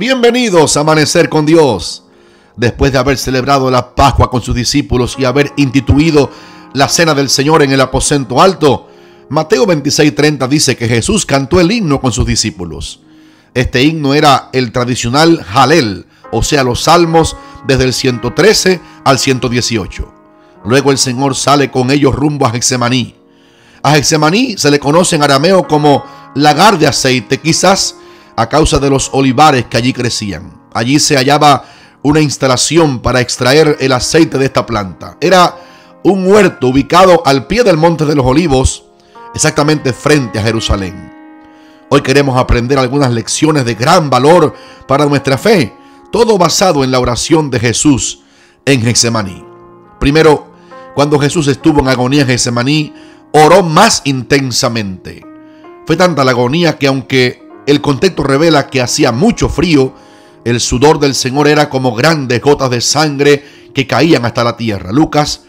Bienvenidos a Amanecer con Dios. Después de haber celebrado la Pascua con sus discípulos y haber instituido la cena del Señor en el aposento alto, Mateo 26:30 dice que Jesús cantó el himno con sus discípulos. Este himno era el tradicional Jalel, o sea, los salmos desde el 113 al 118. Luego el Señor sale con ellos rumbo a Getsemaní. A Getsemaní se le conoce en arameo como lagar de aceite, quizás a causa de los olivares que allí crecían. Allí se hallaba una instalación para extraer el aceite de esta planta. Era un huerto ubicado al pie del Monte de los Olivos, exactamente frente a Jerusalén. Hoy queremos aprender algunas lecciones de gran valor para nuestra fe, todo basado en la oración de Jesús en Getsemaní. Primero, cuando Jesús estuvo en agonía en Getsemaní, oró más intensamente. Fue tanta la agonía que, aunque el contexto revela que hacía mucho frío, el sudor del Señor era como grandes gotas de sangre que caían hasta la tierra. Lucas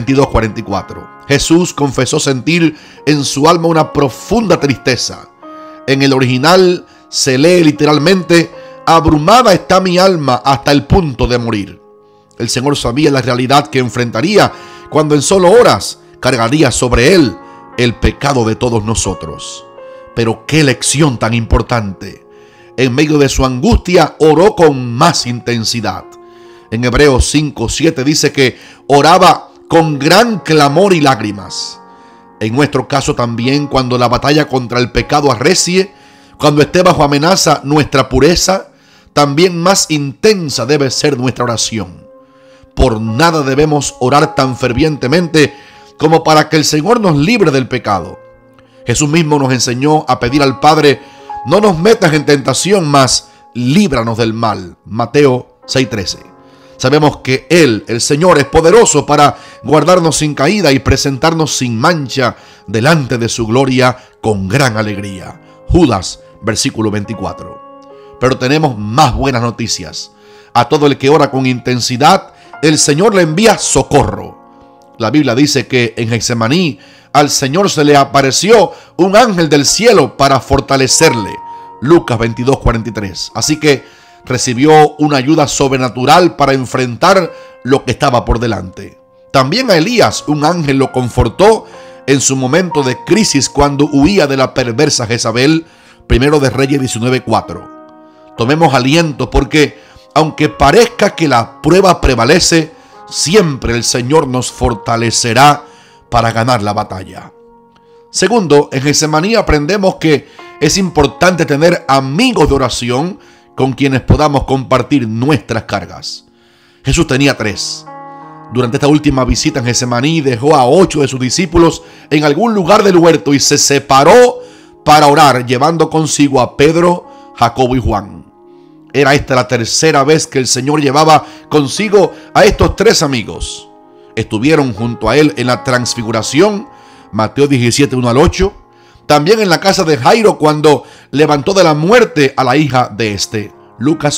22:44. Jesús confesó sentir en su alma una profunda tristeza. En el original se lee literalmente: abrumada está mi alma hasta el punto de morir. El Señor sabía la realidad que enfrentaría cuando en solo horas cargaría sobre él el pecado de todos nosotros. Pero qué lección tan importante. En medio de su angustia oró con más intensidad. En Hebreos 5:7 dice que oraba con gran clamor y lágrimas. En nuestro caso también, cuando la batalla contra el pecado arrecie, cuando esté bajo amenaza nuestra pureza, también más intensa debe ser nuestra oración. Por nada debemos orar tan fervientemente como para que el Señor nos libre del pecado. Jesús mismo nos enseñó a pedir al Padre: no nos metas en tentación, mas líbranos del mal. Mateo 6:13. Sabemos que Él, el Señor, es poderoso para guardarnos sin caída y presentarnos sin mancha delante de su gloria con gran alegría. Judas, versículo 24. Pero tenemos más buenas noticias. A todo el que ora con intensidad, el Señor le envía socorro. La Biblia dice que en Getsemaní al Señor se le apareció un ángel del cielo para fortalecerle. Lucas 22:43. Así que recibió una ayuda sobrenatural para enfrentar lo que estaba por delante. También a Elías un ángel lo confortó en su momento de crisis cuando huía de la perversa Jezabel. Primero de Reyes 19:4. Tomemos aliento, porque aunque parezca que la prueba prevalece, siempre el Señor nos fortalecerá para ganar la batalla. Segundo, en Getsemaní aprendemos que es importante tener amigos de oración con quienes podamos compartir nuestras cargas. Jesús tenía 3. Durante esta última visita en Getsemaní dejó a 8 de sus discípulos en algún lugar del huerto y se separó para orar, llevando consigo a Pedro, Jacobo y Juan. Era esta la tercera vez que el Señor llevaba consigo a estos 3 amigos. Estuvieron junto a él en la transfiguración, Mateo 17:1-8. También en la casa de Jairo cuando levantó de la muerte a la hija de este, Lucas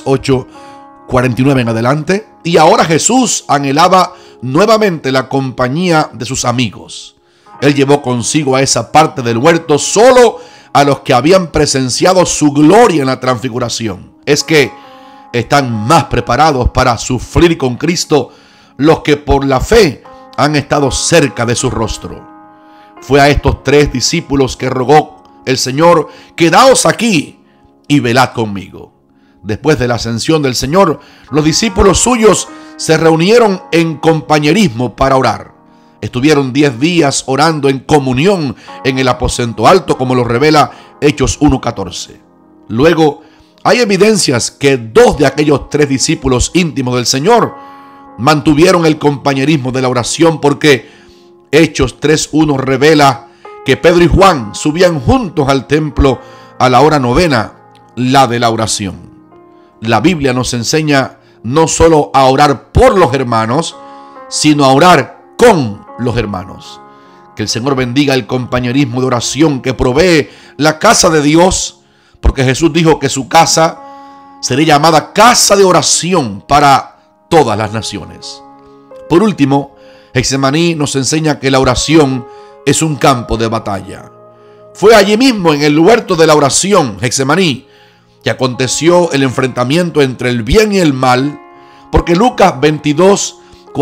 8:49 en adelante. Y ahora Jesús anhelaba nuevamente la compañía de sus amigos. Él llevó consigo a esa parte del huerto solo a los que habían presenciado su gloria en la transfiguración. Es que están más preparados para sufrir con Cristo los que por la fe han estado cerca de su rostro. Fue a estos 3 discípulos que rogó el Señor: quedaos aquí y velad conmigo. Después de la ascensión del Señor, los discípulos suyos se reunieron en compañerismo para orar. Estuvieron 10 días orando en comunión en el aposento alto, como lo revela Hechos 1:14. Luego, hay evidencias que 2 de aquellos 3 discípulos íntimos del Señor mantuvieron el compañerismo de la oración, porque Hechos 3:1 revela que Pedro y Juan subían juntos al templo a la hora novena, la de la oración. La Biblia nos enseña no solo a orar por los hermanos, sino a orar con los hermanos. Que el Señor bendiga el compañerismo de oración que provee la casa de Dios, porque Jesús dijo que su casa sería llamada casa de oración para todas las naciones. Por último, Getsemaní nos enseña que la oración es un campo de batalla. Fue allí mismo, en el huerto de la oración, Getsemaní, que aconteció el enfrentamiento entre el bien y el mal, porque Lucas 22,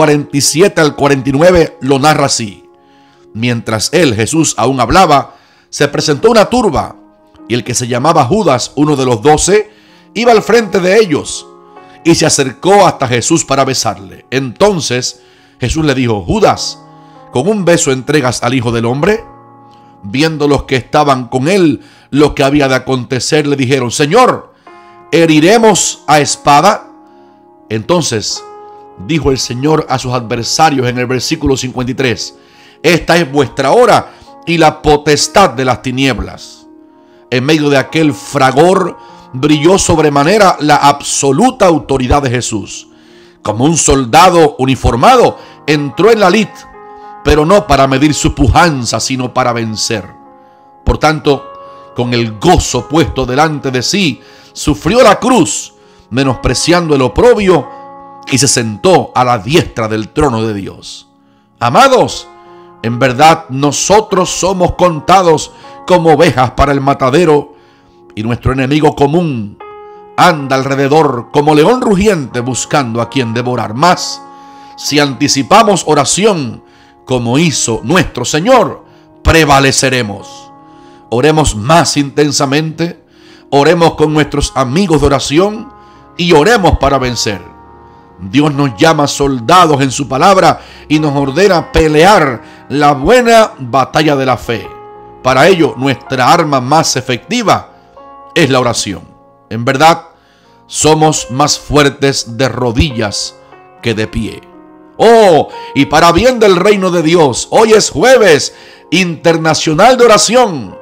47 al 49 lo narra así. Mientras él, Jesús, aún hablaba, se presentó una turba, y el que se llamaba Judas, uno de los 12, iba al frente de ellos, y se acercó hasta Jesús para besarle. Entonces Jesús le dijo: Judas, ¿con un beso entregas al Hijo del Hombre? Viendo los que estaban con él lo que había de acontecer, le dijeron: Señor, ¿heriremos a espada? Entonces dijo el Señor a sus adversarios en el versículo 53: Esta es vuestra hora y la potestad de las tinieblas. En medio de aquel fragor brilló sobremanera la absoluta autoridad de Jesús. Como un soldado uniformado, entró en la lid, pero no para medir su pujanza, sino para vencer. Por tanto, con el gozo puesto delante de sí, sufrió la cruz, menospreciando el oprobio, y se sentó a la diestra del trono de Dios. Amados, en verdad nosotros somos contados como ovejas para el matadero, y nuestro enemigo común anda alrededor como león rugiente buscando a quien devorar. Mas si anticipamos oración como hizo nuestro Señor, prevaleceremos. Oremos más intensamente, oremos con nuestros amigos de oración y oremos para vencer. Dios nos llama soldados en su palabra y nos ordena pelear la buena batalla de la fe. Para ello, nuestra arma más efectiva es la oración. En verdad, somos más fuertes de rodillas que de pie. Oh, y para bien del reino de Dios, hoy es jueves internacional de oración.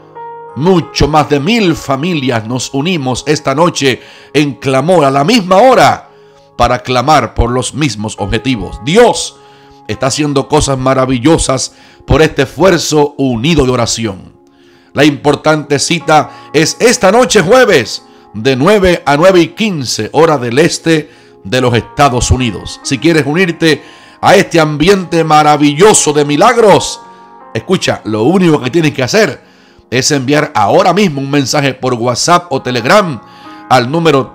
Mucho más de 1000 familias nos unimos esta noche en clamor a la misma hora para clamar por los mismos objetivos. Dios está haciendo cosas maravillosas por este esfuerzo unido de oración. La importante cita es esta noche jueves de 9 a 9:15 hora del este de los Estados Unidos. Si quieres unirte a este ambiente maravilloso de milagros, escucha, lo único que tienes que hacer es enviar ahora mismo un mensaje por WhatsApp o Telegram al número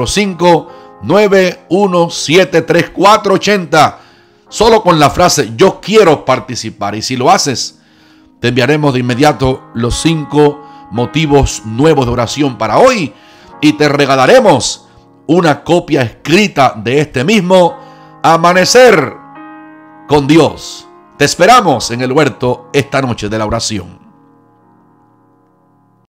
305-9173480, solo con la frase yo quiero participar. Y si lo haces, te enviaremos de inmediato los 5 motivos nuevos de oración para hoy y te regalaremos una copia escrita de este mismo Amanecer con Dios. Te esperamos en el huerto esta noche de la oración.